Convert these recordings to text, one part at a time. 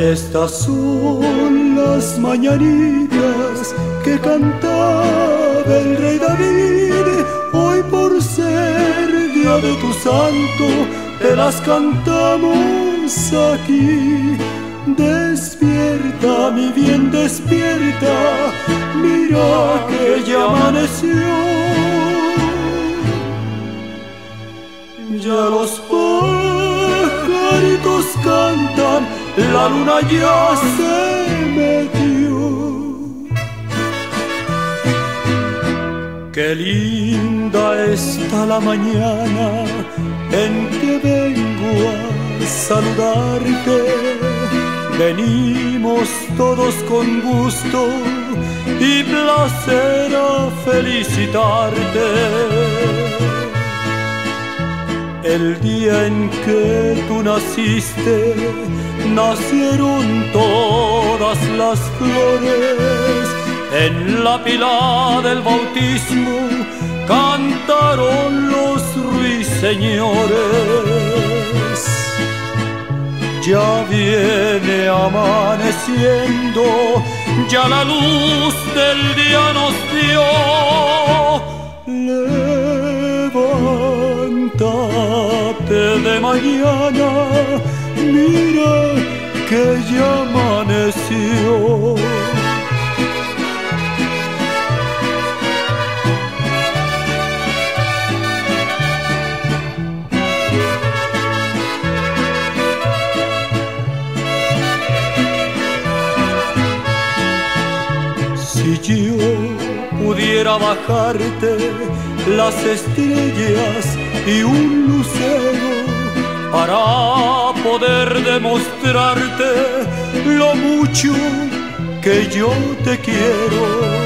Estas son las mañanitas que cantaba el rey David. Hoy por ser día de tu santo, te las cantamos aquí. Despierta, mi bien, despierta, mira que ya amaneció. Ya los pajaritos cantan, la luna ya se metió. Qué linda está la mañana en que vengo a saludarte. Venimos todos con gusto y placer a felicitarte. El día en que tú naciste, nacieron todas las flores. En la pila del bautismo cantaron los ruiseñores. Ya viene amaneciendo, ya la luz del día nos dio. Levántate de mañana, mira que ya amaneció. Si yo pudiera bajarte las estrellas y un lucero para poder demostrarte lo mucho que yo te quiero,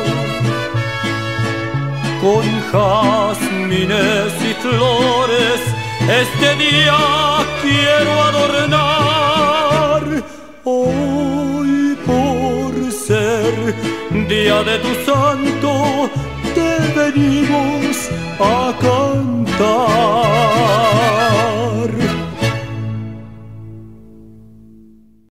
con jazmines y flores este día quiero adornar. Hoy por ser día de tu santo te venimos a cantar.